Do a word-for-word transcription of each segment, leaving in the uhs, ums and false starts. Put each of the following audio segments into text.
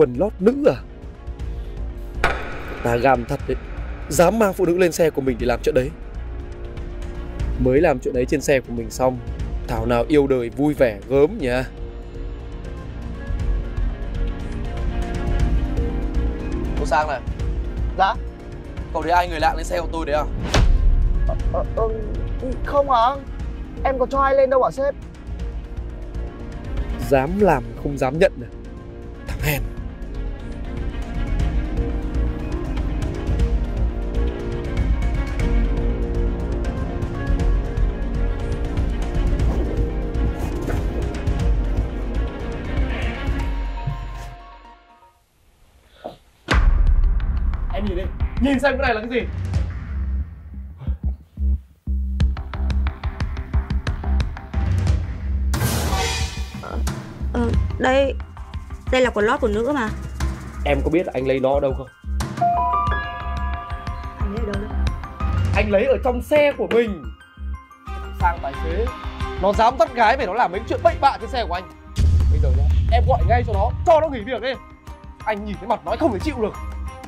quần lót nữ à? Ta gàm thật đấy, dám mang phụ nữ lên xe của mình để làm chuyện đấy. Mới làm chuyện đấy trên xe của mình xong, thảo nào yêu đời vui vẻ gớm nhỉ. Cô Sang này. Dạ. Cậu thấy ai người lạ lên xe của tôi đấy à? Ờ, ờ, không à, em có cho ai lên đâu ạ sếp. Dám làm không dám nhận à? Thằng hèn. Em nhìn đi, nhìn xem cái này là cái gì? Ờ, đây, đây là quần lót của nữ mà. Em có biết anh lấy nó ở đâu không? Anh lấy ở đâu đấy? Anh lấy ở trong xe của mình. Sang tài xế, nó dám dắt gái về nó làm mấy chuyện bậy bạ trên xe của anh. Bây giờ nhá, em gọi ngay cho nó, cho nó nghỉ việc đi. Anh nhìn thấy mặt nó không thể chịu được.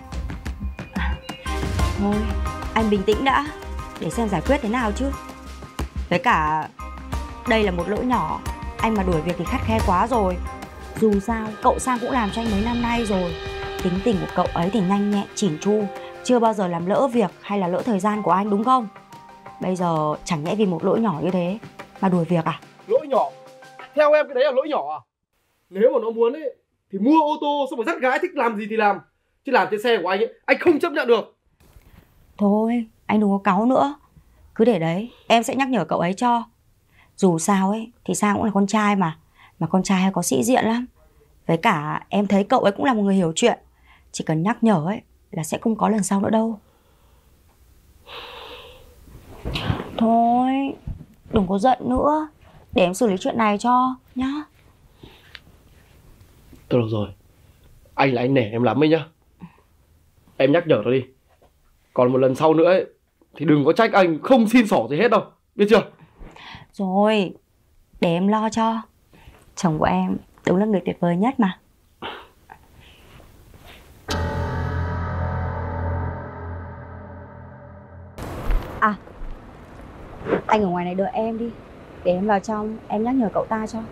Thôi, anh bình tĩnh đã, để xem giải quyết thế nào chứ. Với cả, đây là một lỗi nhỏ, anh mà đuổi việc thì khắt khe quá rồi. Dù sao, cậu Sang cũng làm cho anh mấy năm nay rồi. Tính tình của cậu ấy thì nhanh nhẹn, chỉn chu, chưa bao giờ làm lỡ việc hay là lỡ thời gian của anh, đúng không? Bây giờ chẳng nhẽ vì một lỗi nhỏ như thế mà đuổi việc à? Lỗi nhỏ? Theo em cái đấy là lỗi nhỏ à? Nếu mà nó muốn ấy thì mua ô tô xong rồi dắt gái thích làm gì thì làm. Chứ làm trên xe của anh ấy, anh không chấp nhận được. Thôi, anh đừng có cáu nữa. Cứ để đấy, em sẽ nhắc nhở cậu ấy cho. Dù sao ấy, thì Sang cũng là con trai mà. Mà con trai hay có sĩ diện lắm. Với cả em thấy cậu ấy cũng là một người hiểu chuyện. Chỉ cần nhắc nhở ấy là sẽ không có lần sau nữa đâu. Thôi, đừng có giận nữa. Để em xử lý chuyện này cho, nhá. Thôi được rồi, anh là anh nể em lắm ấy nhá. Em nhắc nhở nó đi. Còn một lần sau nữa ấy, thì đừng có trách anh không xin xỏ gì hết đâu, biết chưa? Rồi, để em lo cho. Chồng của em đúng là người tuyệt vời nhất mà. À, anh ở ngoài này đợi em đi. Để em vào trong, em nhắc nhở cậu ta cho.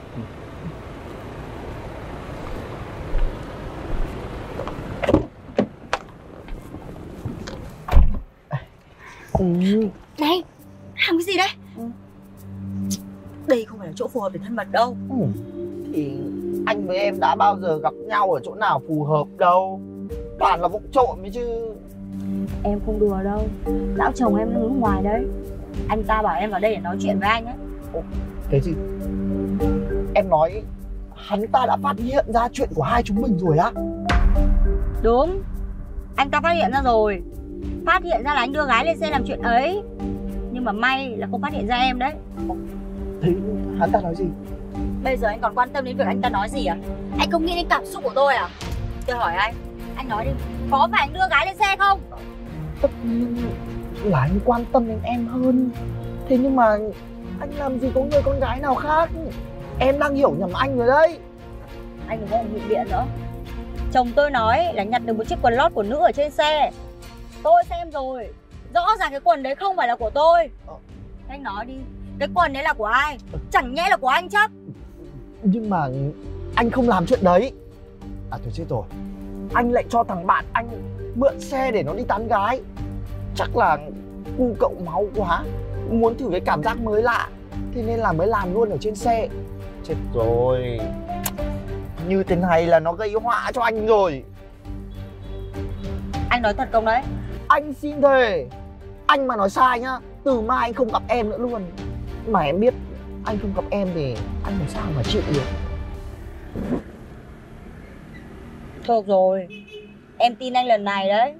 Ừ. Này, làm cái gì đấy? Ừ. Đây không phải là chỗ phù hợp để thân mật đâu. Ừ. Thì anh với em đã bao giờ gặp nhau ở chỗ nào phù hợp đâu. Toàn là vụ trộm ấy chứ. Em không đùa đâu. Lão chồng em ở nước ngoài đấy. Anh ta bảo em vào đây để nói chuyện với anh ấy. Ồ, cái gì? Em nói hắn ta đã phát hiện ra chuyện của hai chúng mình rồi á? Đúng, anh ta phát hiện ra rồi. Phát hiện ra là anh đưa gái lên xe làm chuyện ấy. Nhưng mà may là không phát hiện ra em đấy. Thế hắn ta nói gì? Bây giờ anh còn quan tâm đến việc anh ta nói gì à? Anh không nghĩ đến cảm xúc của tôi à? Tôi hỏi anh, anh nói đi, có phải anh đưa gái lên xe không? Tất nhiên là anh quan tâm đến em hơn. Thế nhưng mà anh làm gì có người con gái nào khác. Em đang hiểu nhầm anh rồi đấy. Anh đừng có ngụy biện nữa. Chồng tôi nói là nhặt được một chiếc quần lót của nữ ở trên xe. Tôi xem rồi, rõ ràng cái quần đấy không phải là của tôi. Anh nói đi, cái quần đấy là của ai? Chẳng nhẽ là của anh chắc. Nhưng mà anh không làm chuyện đấy. À thôi chết rồi, anh lại cho thằng bạn anh mượn xe để nó đi tán gái. Chắc là cu cậu máu quá, muốn thử cái cảm giác mới lạ, thế nên là mới làm luôn ở trên xe. Chết rồi, như thế này là nó gây họa cho anh rồi. Anh nói thật không đấy? Anh xin thề, anh mà nói sai nhá, từ mai anh không gặp em nữa luôn. Mà em biết anh không gặp em thì anh làm sao mà chịu được. Được rồi, em tin anh lần này đấy.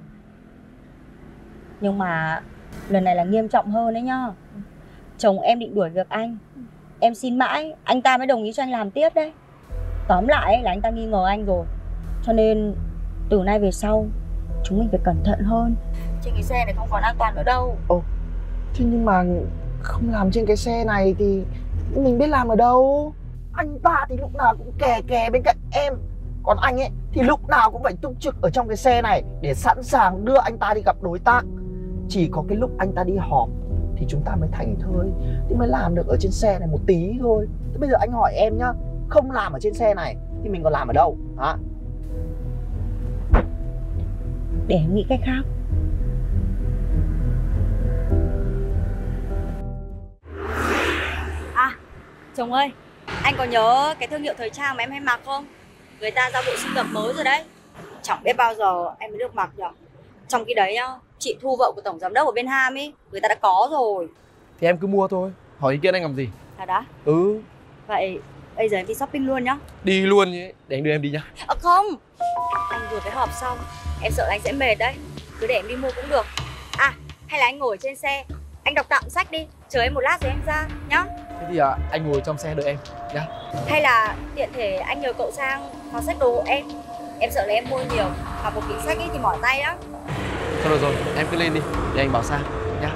Nhưng mà lần này là nghiêm trọng hơn đấy nhá. Chồng em định đuổi việc anh. Em xin mãi, anh ta mới đồng ý cho anh làm tiếp đấy. Tóm lại là anh ta nghi ngờ anh rồi. Cho nên từ nay về sau chúng mình phải cẩn thận hơn. Trên cái xe này không còn an toàn nữa đâu. Ồ, thế nhưng mà không làm trên cái xe này thì mình biết làm ở đâu. Anh ta thì lúc nào cũng kè kè bên cạnh em. Còn anh ấy thì lúc nào cũng phải túc trực ở trong cái xe này để sẵn sàng đưa anh ta đi gặp đối tác. Chỉ có cái lúc anh ta đi họp thì chúng ta mới thành thơi, thì mới làm được ở trên xe này một tí thôi. Thế bây giờ anh hỏi em nhá, không làm ở trên xe này thì mình còn làm ở đâu hả? Để em nghĩ cách khác. À, chồng ơi, anh có nhớ cái thương hiệu thời trang mà em hay mặc không? Người ta ra bộ sưu tập mới rồi đấy. Chẳng biết bao giờ em mới được mặc nhở. Trong khi đấy nhá, chị Thu vợ của tổng giám đốc ở bên Ham ấy, người ta đã có rồi. Thì em cứ mua thôi, hỏi ý kiến anh làm gì. Thật đó? Ừ. Vậy bây giờ em đi shopping luôn nhá. Đi luôn nhé, để anh đưa em đi nhá. À không, anh vừa mới họp xong, em sợ anh sẽ mệt đấy. Cứ để em đi mua cũng được. À, hay là anh ngồi trên xe, anh đọc tạm sách đi, chờ em một lát rồi em ra nhá. Thế thì à, anh ngồi trong xe đợi em nhá. Hay là tiện thể anh nhờ cậu sang vào xách đồ hộ em. Em sợ là em mua nhiều, mà một kính sách ấy thì mỏi tay lắm. Thôi được rồi, em cứ lên đi, để anh bảo sang nhá.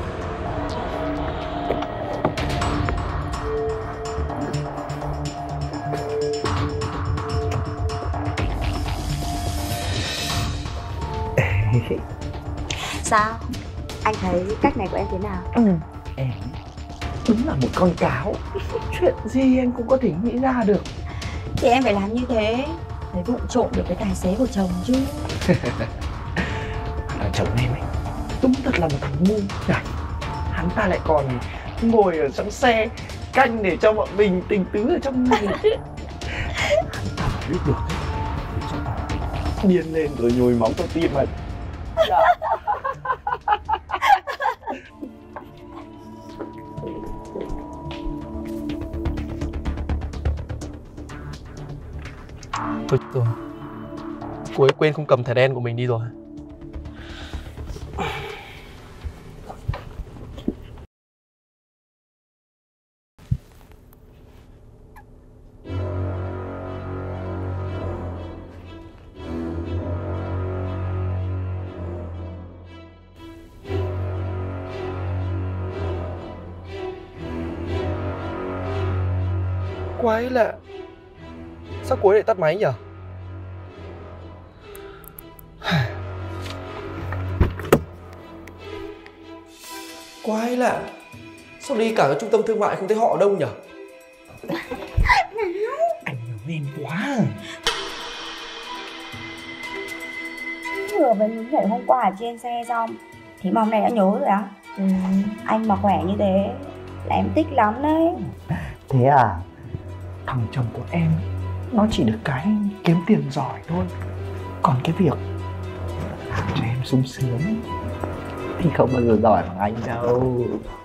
Sao? Anh thấy cách này của em thế nào? Ừ, em đúng là một con cáo. Chuyện gì em cũng có thể nghĩ ra được. Thì em phải làm như thế, phải vụng trộm được cái tài xế của chồng chứ. Thằng chồng em ấy đúng thật là một thằng ngu này. Hắn ta lại còn ngồi ở trong xe canh để cho bọn mình tình tứ ở trong này. Hắn ta mà biết được ấy, điên lên rồi nhồi máu vào tim mà. Thôi rồi, cô ấy quên không cầm thẻ đen của mình đi rồi. Quái lạ, sao cô ấy lại tắt máy nhỉ? Quái lạ, sao đi cả cái trung tâm thương mại không thấy họ đâu nhỉ? Anh nhớ em quá. Vừa mới nhớ ngày hôm qua ở trên xe xong thì mà hôm nay đã nhớ rồi á. Ừ, anh mà khỏe như thế là em thích lắm đấy. Thế à? Thằng chồng của em nó chỉ được cái kiếm tiền giỏi thôi, còn cái việc làm cho em sung sướng thì không bao giờ giỏi bằng anh đâu.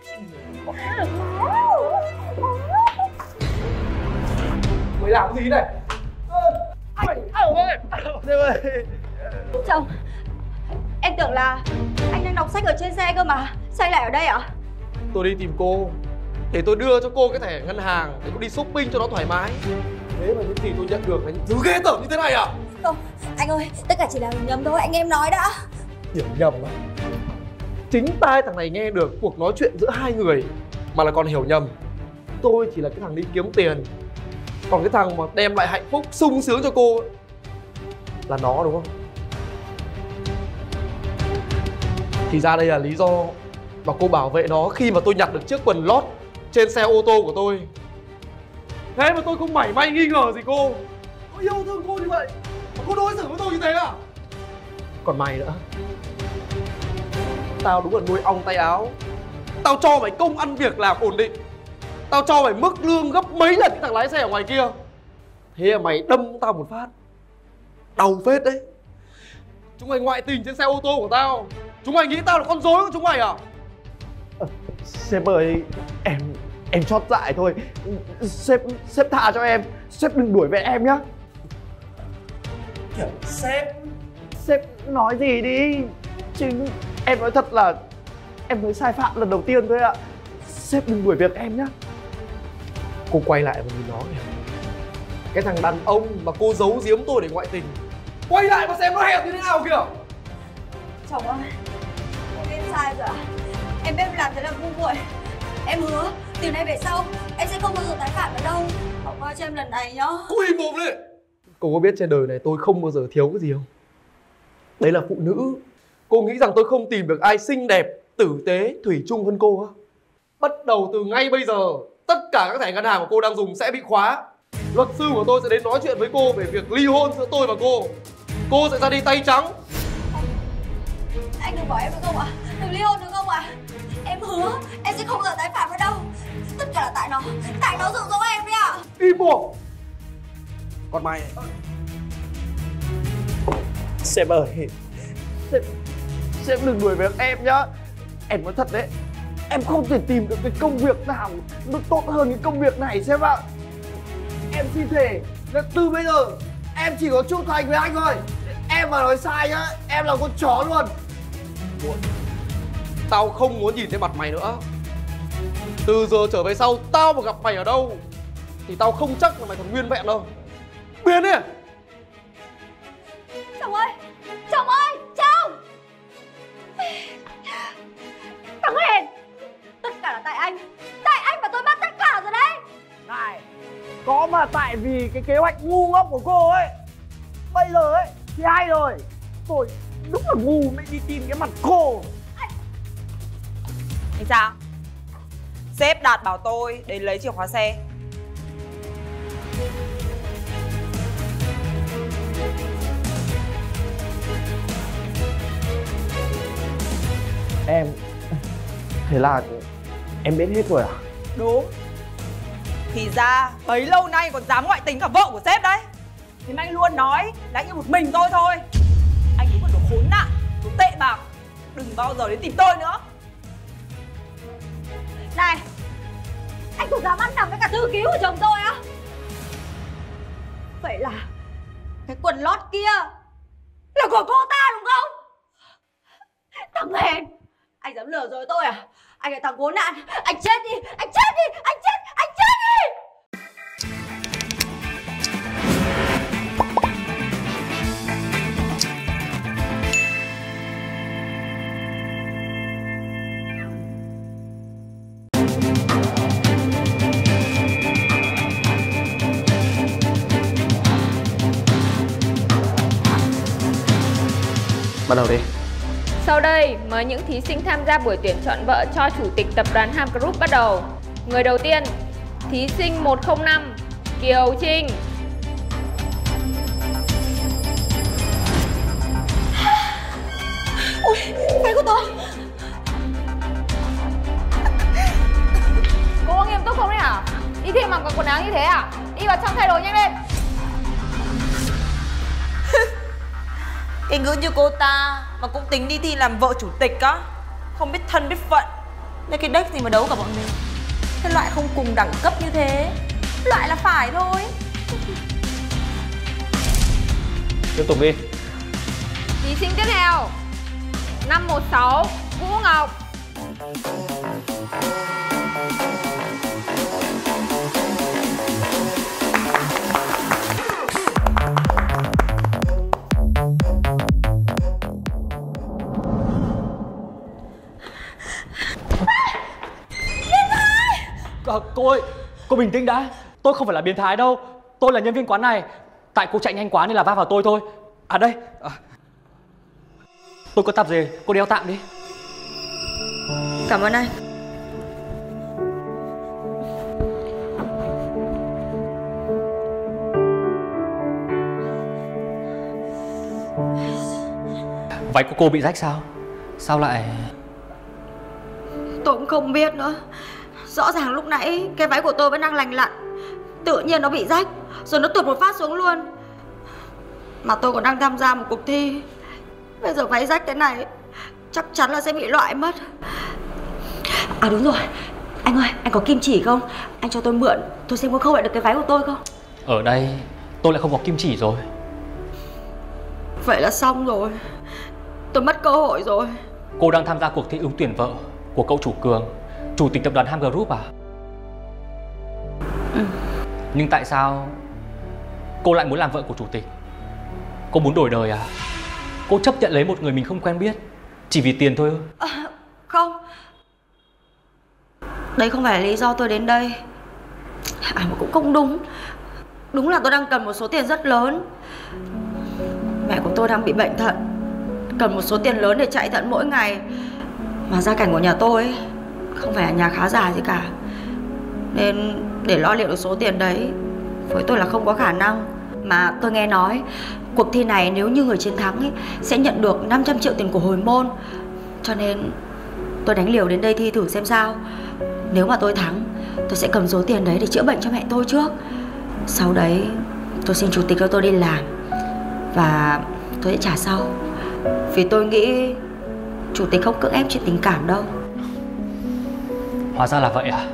Mới làm gì này? Anh ơi! Em ơi! Chồng, em tưởng là anh đang đọc sách ở trên xe cơ mà, sao anh lại ở đây ạ? Tôi đi tìm cô để tôi đưa cho cô cái thẻ ngân hàng để cô đi shopping cho nó thoải mái. Thế mà những gì tôi nhận được là những thứ ghê tởm như thế này à? Không, anh ơi, tất cả chỉ là nhầm thôi, anh em nói đã. Hiểu nhầm á? Chính tai thằng này nghe được cuộc nói chuyện giữa hai người mà là còn hiểu nhầm. Tôi chỉ là cái thằng đi kiếm tiền, còn cái thằng mà đem lại hạnh phúc sung sướng cho cô là nó, đúng không? Thì ra đây là lý do mà cô bảo vệ nó khi mà tôi nhặt được chiếc quần lót trên xe ô tô của tôi. Thế mà tôi không mảy may nghi ngờ gì cô. Tôi yêu thương cô như vậy mà cô đối xử với tôi như thế à? Còn mày nữa, tao đúng là nuôi ong tay áo. Tao cho mày công ăn việc làm ổn định, tao cho mày mức lương gấp mấy lần cái thằng lái xe ở ngoài kia. Thế mà mày đâm tao một phát đau phết đấy. Chúng mày ngoại tình trên xe ô tô của tao. Chúng mày nghĩ tao là con rối của chúng mày à? À, sếp ơi, em em chót dại thôi. Sếp sếp tha cho em, sếp đừng đuổi về em nhá. Kiểu sếp Sếp nói gì đi chứ, em nói thật là em mới sai phạm lần đầu tiên thôi ạ. Sếp đừng đuổi việc em nhá. Cô quay lại và nhìn nó kìa. Cái thằng đàn ông mà cô giấu giếm tôi để ngoại tình, quay lại mà xem nó hẹp như thế nào kìa. Chồng ơi, em biết sai rồi ạ. Em biết làm thế là ngu muội. Em hứa từ nay về sau em sẽ không bao giờ tái phạm nữa đâu. Bỏ qua cho em lần này nhá. Cô im mồm đi. Cô có biết trên đời này tôi không bao giờ thiếu cái gì không? Đấy là phụ nữ. Cô nghĩ rằng tôi không tìm được ai xinh đẹp, tử tế, thủy chung hơn cô á? Bắt đầu từ ngay bây giờ, tất cả các thẻ ngân hàng của cô đang dùng sẽ bị khóa. Luật sư của tôi sẽ đến nói chuyện với cô về việc ly hôn giữa tôi và cô. Cô sẽ ra đi tay trắng. Anh đừng bỏ em được không ạ? Đừng ly hôn được không ạ? Em hứa em sẽ không bao giờ tái phạm nữa đâu. Tất cả là tại nó, tại nó dụ dỗ em đấy ạ. Im mồm. Còn mày, Sếp ơi, Sếp, sếp đừng đuổi việc em nhá. Em nói thật đấy, em không thể tìm được cái công việc nào nó tốt hơn cái công việc này sếp ạ. Em xin thề là từ bây giờ em chỉ có trung thành với anh thôi. Em mà nói sai nhá, em là con chó luôn. tao không muốn nhìn thấy mặt mày nữa. Từ giờ trở về sau, tao mà gặp mày ở đâu thì tao không chắc là mày còn nguyên vẹn đâu. Biến đi. Chồng ơi, chồng ơi, chồng. Thằng hèn, tất cả là tại anh. Tại anh mà tôi mất tất cả rồi đấy. Này, có mà tại vì cái kế hoạch ngu ngốc của cô ấy. Bây giờ ấy thì hay rồi. Tôi đúng là ngu mới đi tìm cái mặt cô. Anh sao? Sếp Đạt bảo tôi đến lấy chìa khóa xe. Em, thế là em biết hết rồi à? Đúng. Thì ra bấy lâu nay còn dám ngoại tình cả vợ của sếp đấy. Thì anh luôn nói là anh yêu một mình tôi thôi. Anh ấy còn đồ khốn nạn, đồ tệ bạc. Đừng bao giờ đến tìm tôi nữa. Này, anh cũng dám ăn nằm với cả thư ký của chồng tôi á? Vậy là cái quần lót kia là của cô ta đúng không? Thằng hèn, anh dám lừa dối tôi à? Anh là thằng khốn nạn, anh chết đi, anh chết đi, anh chết, anh chết đi! Bắt đầu đi. Sau đây, mời những thí sinh tham gia buổi tuyển chọn vợ cho chủ tịch tập đoàn Ham Group bắt đầu. Người đầu tiên, thí sinh một không năm, Kiều Trinh. Ôi, váy của tôi. Cô có nghiêm túc không đấy hả? Đi thi mặc quần áo như thế à? Đi vào trong thay đồ nhanh lên. Cái ngữ như cô ta mà cũng tính đi thi làm vợ chủ tịch á. Không biết thân biết phận. Lấy cái đếch gì mà đấu cả bọn mình. Cái loại không cùng đẳng cấp như thế, loại là phải thôi. Tiếp tục đi. Thí sinh tiếp theo, năm một sáu, Vũ Ngọc. À, cô ơi, cô bình tĩnh đã. Tôi không phải là biến thái đâu. Tôi là nhân viên quán này. Tại cô chạy nhanh quá nên là va vào tôi thôi. À đây à. Tôi có tạp dề, cô đeo tạm đi. Cảm ơn anh. Váy của cô bị rách sao? Sao lại... Tôi cũng không biết nữa. Rõ ràng lúc nãy cái váy của tôi vẫn đang lành lặn, tự nhiên nó bị rách, rồi nó tụt một phát xuống luôn. Mà tôi còn đang tham gia một cuộc thi. Bây giờ váy rách thế này chắc chắn là sẽ bị loại mất. À đúng rồi, anh ơi, anh có kim chỉ không? Anh cho tôi mượn, tôi xem có khâu lại được cái váy của tôi không? Ở đây tôi lại không có kim chỉ rồi. Vậy là xong rồi. Tôi mất cơ hội rồi. Cô đang tham gia cuộc thi ứng tuyển vợ của cậu chủ Cường, chủ tịch tập đoàn Ham Group à? Ừ. Nhưng tại sao cô lại muốn làm vợ của chủ tịch? Cô muốn đổi đời à? Cô chấp nhận lấy một người mình không quen biết chỉ vì tiền thôi ư? À, không. Đấy không phải là lý do tôi đến đây. À mà cũng không đúng. Đúng là tôi đang cần một số tiền rất lớn. Mẹ của tôi đang bị bệnh thận, cần một số tiền lớn để chạy thận mỗi ngày. Mà gia cảnh của nhà tôi ấy, không phải là nhà khá giả gì cả, nên để lo liệu được số tiền đấy với tôi là không có khả năng. Mà tôi nghe nói cuộc thi này nếu như người chiến thắng ấy, sẽ nhận được năm trăm triệu tiền của hồi môn. Cho nên tôi đánh liều đến đây thi thử xem sao. Nếu mà tôi thắng, tôi sẽ cầm số tiền đấy để chữa bệnh cho mẹ tôi trước. Sau đấy tôi xin chủ tịch cho tôi đi làm, và tôi sẽ trả sau. Vì tôi nghĩ chủ tịch không cưỡng ép chuyện tình cảm đâu. Hóa ra là vậy à?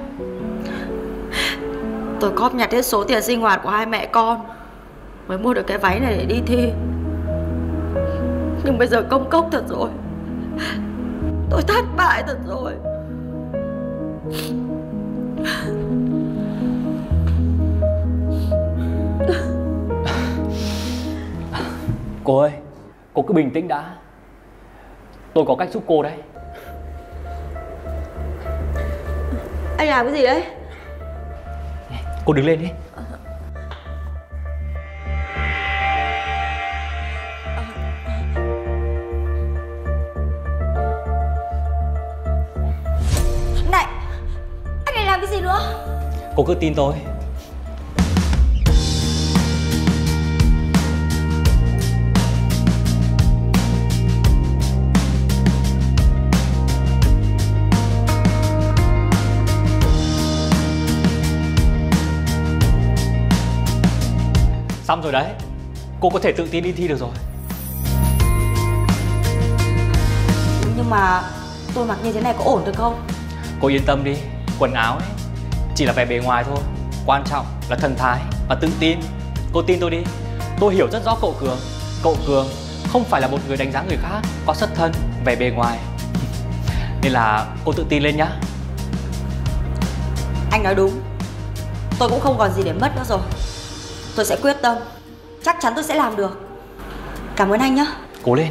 Tôi cóp nhặt hết số tiền sinh hoạt của hai mẹ con mới mua được cái váy này để đi thi. Nhưng bây giờ công cốc thật rồi, tôi thất bại thật rồi. Cô ơi, cô cứ bình tĩnh đã. Tôi có cách giúp cô đấy. Anh làm cái gì đấy? Cô đứng lên đi. Này, anh này làm cái gì nữa? Cô cứ tin tôi. Xong rồi đấy. Cô có thể tự tin đi thi được rồi. Nhưng mà tôi mặc như thế này có ổn được không? Cô yên tâm đi. Quần áo ấy chỉ là vẻ bề ngoài thôi, quan trọng là thần thái và tự tin. Cô tin tôi đi. Tôi hiểu rất rõ cậu Cường. Cậu Cường không phải là một người đánh giá người khác có xuất thân, vẻ bề ngoài. Nên là cô tự tin lên nhá. Anh nói đúng. Tôi cũng không còn gì để mất nữa rồi. Tôi sẽ quyết tâm. Chắc chắn tôi sẽ làm được. Cảm ơn anh nhé. Cố lên.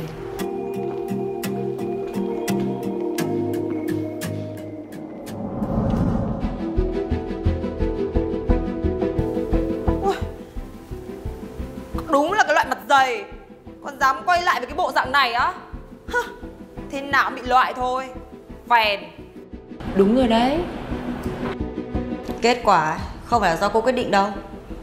Đúng là cái loại mặt dày, còn dám quay lại với cái bộ dạng này á. Thế nào bị loại thôi. Phèn. Đúng rồi đấy. Kết quả không phải là do cô quyết định đâu.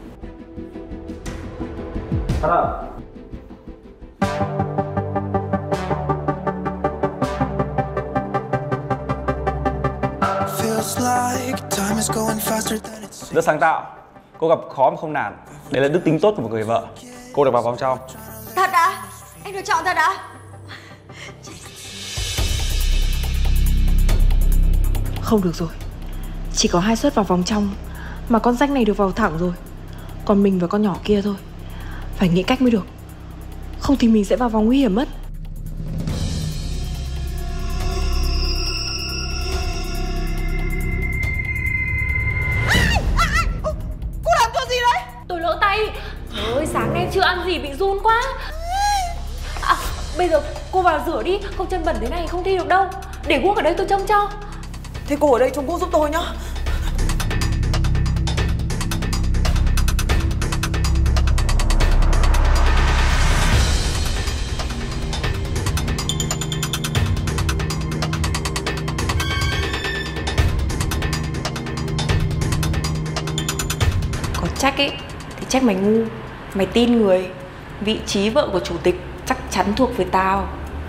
Rất sáng tạo. Cô gặp khó mà không nản. Đấy là đức tính tốt của một người vợ. Cô được vào vòng trong. Thật à? Em được chọn thật à? Không được rồi. Chỉ có hai suất vào vòng trong, mà con rách này được vào thẳng rồi. Còn mình và con nhỏ kia thôi. Phải nghĩ cách mới được. Không thì mình sẽ vào vòng nguy hiểm mất. Cô làm cho gì đấy? Tôi lỡ tay. Trời ơi, sáng nay chưa ăn gì bị run quá. À, bây giờ cô vào rửa đi, không chân bẩn thế này không thi được đâu. Để guốc ở đây tôi trông cho. Thế cô ở đây trông guốc giúp tôi nhá. Có trách ấy thì trách mày ngu. Mày tin người. Vị trí vợ của chủ tịch chắc chắn thuộc về tao.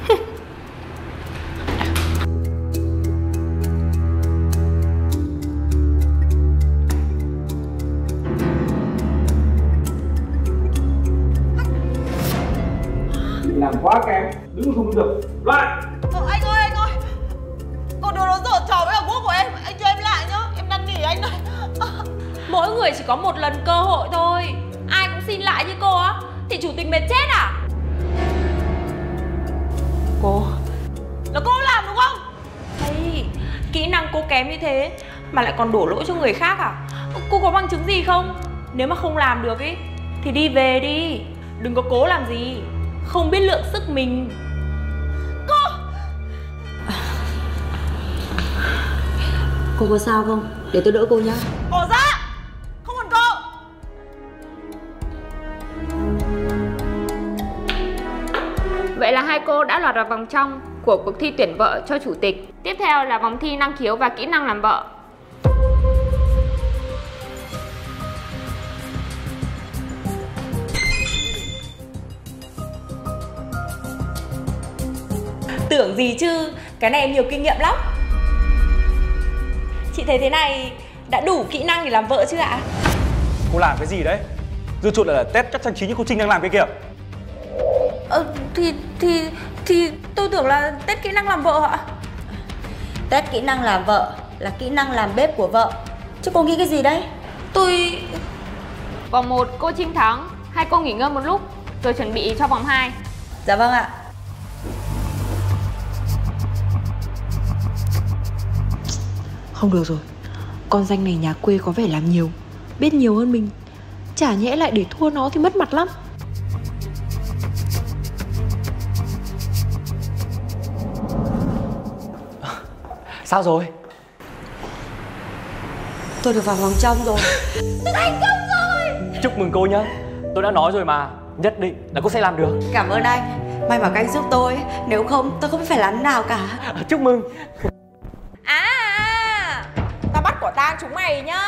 Làm quá kém, đứng không đứng được. Lại. Ờ, anh ơi, anh ơi. Cô đồ nó giở trò với cả guốc của em. Anh cho em lại nhá. Em năn nỉ anh này. Mỗi người chỉ có một lần cơ hội thôi. Ai cũng xin lại như cô á thì chủ tịch mệt chết à? Cô Là cô làm đúng không? Ây, kỹ năng cô kém như thế mà lại còn đổ lỗi cho người khác à? Cô có bằng chứng gì không? Nếu mà không làm được ý thì đi về đi. Đừng có cố làm gì. Không biết lượng sức mình. Cô Cô có sao không? Để tôi đỡ cô nhá. bỏ ra. Không cần cô. cô đã lọt vào vòng trong của cuộc thi tuyển vợ cho chủ tịch. Tiếp theo là vòng thi năng khiếu và kỹ năng làm vợ. Tưởng gì chứ, cái này em nhiều kinh nghiệm lắm. Chị thấy thế này đã đủ kỹ năng để làm vợ chưa ạ? Cô làm cái gì đấy? Dư chuột là test chắc trang trí như cô Trinh đang làm cái kìa. Ờ, thì, thì, thì tôi tưởng là test kỹ năng làm vợ ạ. Test kỹ năng làm vợ là kỹ năng làm bếp của vợ. Chứ cô nghĩ cái gì đấy? Tôi... Vòng một cô Trinh thắng. Hai cô nghỉ ngơi một lúc rồi chuẩn bị cho vòng hai. Dạ vâng ạ. Không được rồi, con danh này nhà quê có vẻ làm nhiều, biết nhiều hơn mình. Chả nhẽ lại để thua nó thì mất mặt lắm. Sao rồi? Tôi được vào vòng trong rồi. Tôi thành công rồi. Chúc mừng cô nhá. Tôi đã nói rồi mà, nhất định là cô sẽ làm được. Cảm ơn anh. May mà anh giúp tôi, nếu không tôi không biết phải làm thế nào cả. Chúc mừng. À, tao bắt quả tang chúng mày nhá.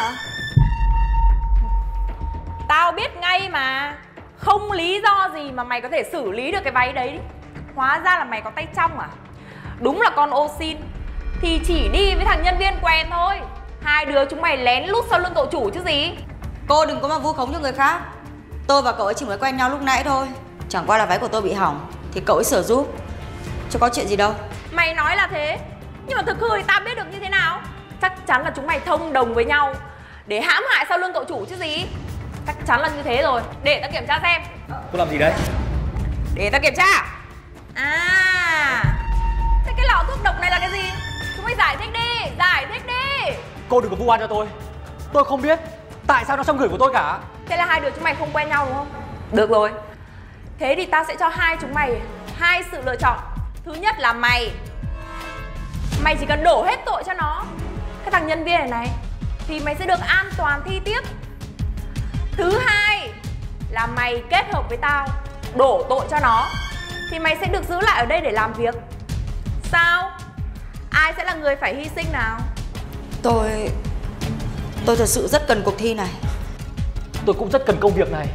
Tao biết ngay mà. Không lý do gì mà mày có thể xử lý được cái váy đấy. Hóa ra là mày có tay trong à? Đúng là con ô xin. Thì chỉ đi với thằng nhân viên quen thôi. Hai đứa chúng mày lén lút sau lưng cậu chủ chứ gì. Cô đừng có mà vu khống cho người khác. Tôi và cậu ấy chỉ mới quen nhau lúc nãy thôi. Chẳng qua là váy của tôi bị hỏng thì cậu ấy sửa giúp, chứ có chuyện gì đâu. Mày nói là thế, nhưng mà thực hư thì tao biết được như thế nào? Chắc chắn là chúng mày thông đồng với nhau để hãm hại sau lưng cậu chủ chứ gì. Chắc chắn là như thế rồi. Để tao kiểm tra xem. Cô làm gì đấy? Để tao kiểm tra. À, thế cái lọ thuốc độc này là cái gì? Chúng mày giải thích đi, giải thích đi. Cô đừng có vu oan cho tôi. Tôi không biết tại sao nó trong người của tôi cả. Thế là hai đứa chúng mày không quen nhau đúng không? Được rồi. Thế thì tao sẽ cho hai chúng mày hai sự lựa chọn. Thứ nhất là mày Mày chỉ cần đổ hết tội cho nó, cái thằng nhân viên này này, thì mày sẽ được an toàn thi tiếp. Thứ hai là mày kết hợp với tao, đổ tội cho nó, thì mày sẽ được giữ lại ở đây để làm việc. Sao? Ai sẽ là người phải hy sinh nào? Tôi... Tôi thật sự rất cần cuộc thi này. Tôi cũng rất cần công việc này.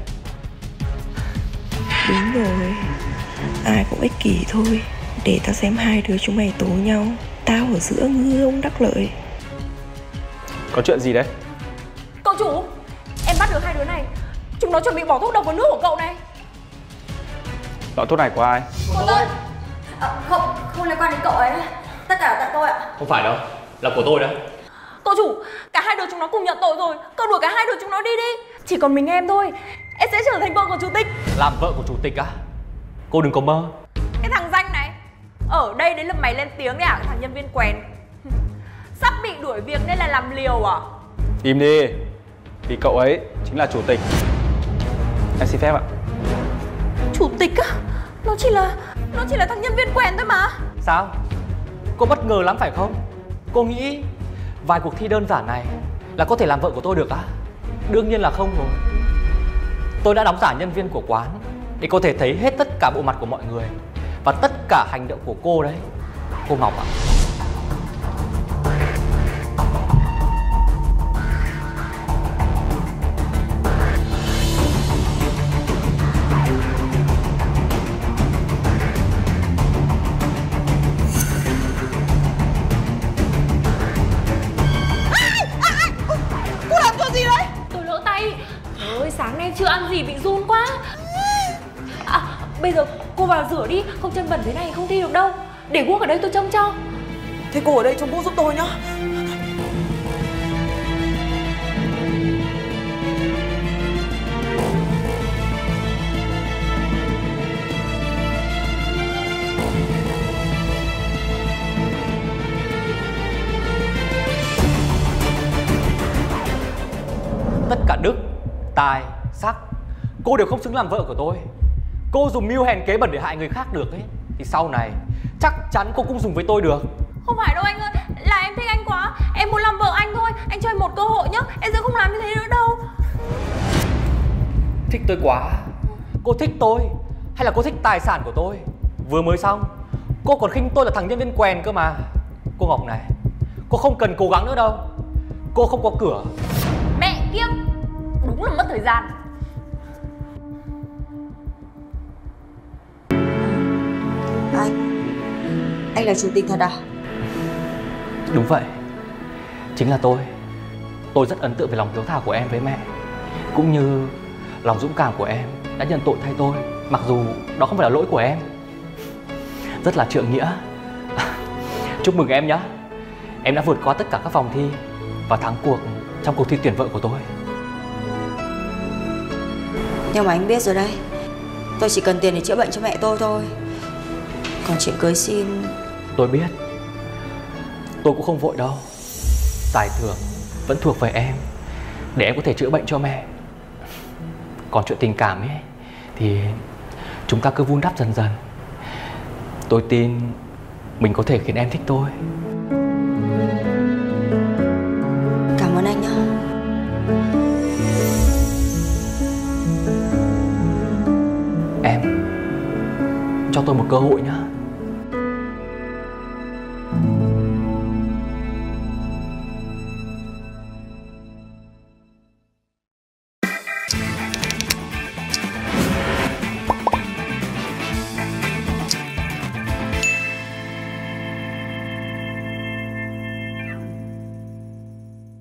Đúng rồi, ai cũng ích kỷ thôi. Để tao xem hai đứa chúng mày tố nhau, tao ở giữa ngư ông đắc lợi. Có chuyện gì đấy? Cậu chủ, em bắt được hai đứa này. Chúng nó chuẩn bị bỏ thuốc độc vào nước của cậu này. Lọ thuốc này của ai? Của tôi. À, không, không liên quan đến cậu ấy. Tất cả là tại tôi ạ. Không phải đâu, là của tôi đó. Cậu chủ, cả hai đứa chúng nó cùng nhận tội rồi. Cậu đuổi cả hai đứa chúng nó đi đi. Chỉ còn mình em thôi. Em sẽ trở thành vợ của chủ tịch. Làm vợ của chủ tịch à? Cô đừng có mơ. Cái thằng danh này, ở đây đấy là mày lên tiếng đấy à? Cái thằng nhân viên quèn. Sắp bị đuổi việc nên là làm liều à? Im đi. Vì cậu ấy chính là chủ tịch. Em xin phép ạ. Chủ tịch á? Nó chỉ là Nó chỉ là thằng nhân viên quèn thôi mà. Sao? Cô bất ngờ lắm phải không? Cô nghĩ vài cuộc thi đơn giản này là có thể làm vợ của tôi được á? Đương nhiên là không rồi. Tôi đã đóng giả nhân viên của quán để có thể thấy hết tất cả bộ mặt của mọi người và tất cả hành động của cô đấy, cô Ngọc ạ. Cô làm chuyện gì đấy? Tôi lỡ tay. Trời ơi, sáng nay chưa ăn gì bị run quá. À, bây giờ cô vào rửa đi, không chân bẩn thế này không thi được đâu. Để guốc ở đây tôi trông cho. Thế cô ở đây trông guốc giúp tôi nhá. Tất cả đức, tài, sắc, cô đều không xứng làm vợ của tôi. Cô dùng mưu hèn kế bẩn để hại người khác được ấy, thì sau này chắc chắn cô cũng dùng với tôi được. Không phải đâu anh ơi, là em thích anh quá. Em muốn làm vợ anh thôi. Anh cho em một cơ hội nhá. Em sẽ không làm như thế nữa đâu. Thích tôi quá. Cô thích tôi hay là cô thích tài sản của tôi? Vừa mới xong, cô còn khinh tôi là thằng nhân viên quèn cơ mà. Cô Ngọc này, cô không cần cố gắng nữa đâu. Cô không có cửa. Mẹ kiếp, đúng là mất thời gian. Anh, anh là chủ tịch thật à? Đúng vậy, chính là tôi. Tôi rất ấn tượng về lòng hiếu thảo của em với mẹ, cũng như lòng dũng cảm của em đã nhận tội thay tôi, mặc dù đó không phải là lỗi của em. Rất là trượng nghĩa. Chúc mừng em nhé. Em đã vượt qua tất cả các vòng thi và thắng cuộc trong cuộc thi tuyển vợ của tôi. Nhưng mà anh biết rồi đấy, tôi chỉ cần tiền để chữa bệnh cho mẹ tôi thôi. Còn chuyện cưới xin... Tôi biết. Tôi cũng không vội đâu. Tài thưởng vẫn thuộc về em, để em có thể chữa bệnh cho mẹ. Còn chuyện tình cảm ấy thì chúng ta cứ vun đắp dần dần. Tôi tin mình có thể khiến em thích tôi. Cảm ơn anh nhé. Em cho tôi một cơ hội nhé.